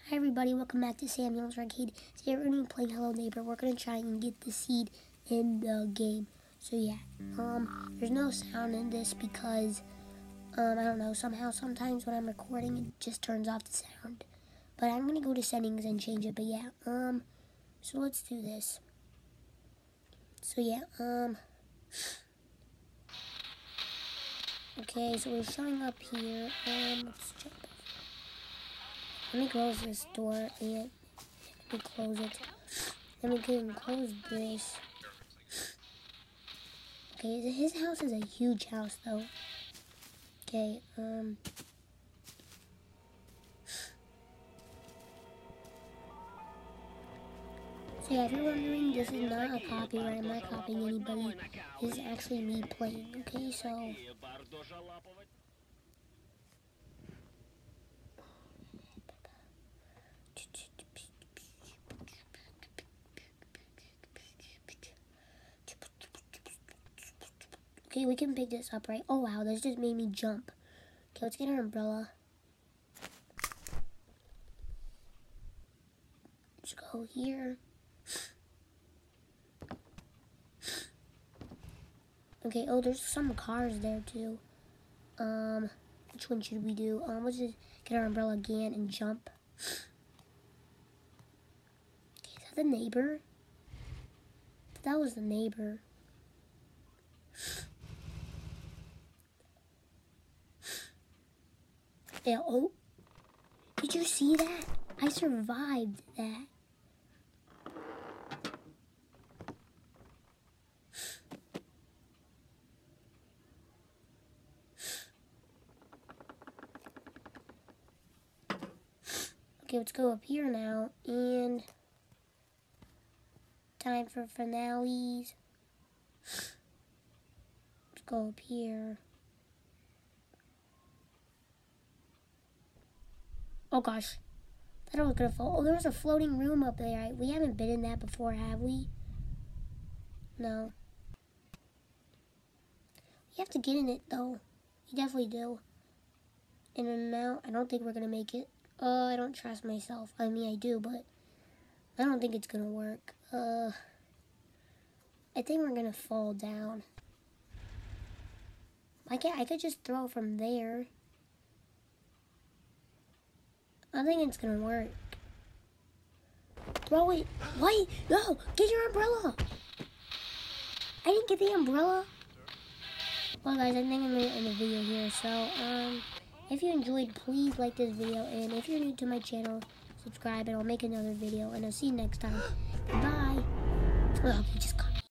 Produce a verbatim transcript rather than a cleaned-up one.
Hi everybody, welcome back to Samuel's Arcade. Today we're going to be playing Hello Neighbor. We're going to try and get the seed in the game. So yeah, um, there's no sound in this because, um, I don't know, somehow, sometimes when I'm recording, it just turns off the sound. But I'm going to go to settings and change it, but yeah, um, so let's do this. So yeah, um, okay, so we're showing up here, um, let's jump. Let me close this door and let me close it. Then we can close this. Okay, his house is a huge house though. Okay, um. So yeah, if you're wondering, this is not a copyright. I'm not copying anybody. This is actually me playing. Okay, so. Okay, we can pick this up, right? Oh wow, this just made me jump. Okay, let's get our umbrella. Let's go here. Okay, oh, there's some cars there too. Um, which one should we do? Um, let's just get our umbrella again and jump. Okay, is that the neighbor? That was the neighbor. Yeah, oh, did you see that? I survived that. Okay, let's go up here now, and time for finales. Let's go up here. Oh gosh, that was gonna fall. Oh, there was a floating room up there. We haven't been in that before, have we? No. You have to get in it though. You definitely do. In and out. I don't think we're gonna make it. Oh, I don't trust myself. I mean, I do, but I don't think it's gonna work. Uh, I think we're gonna fall down. I can I could just throw from there. I think it's gonna work. Throw it. Wait, no, get your umbrella. I didn't get the umbrella. Well guys, I think I'm gonna end the video here. So, um, if you enjoyed, please like this video. And if you're new to my channel, subscribe and I'll make another video. And I'll see you next time. Bye. Oh, we just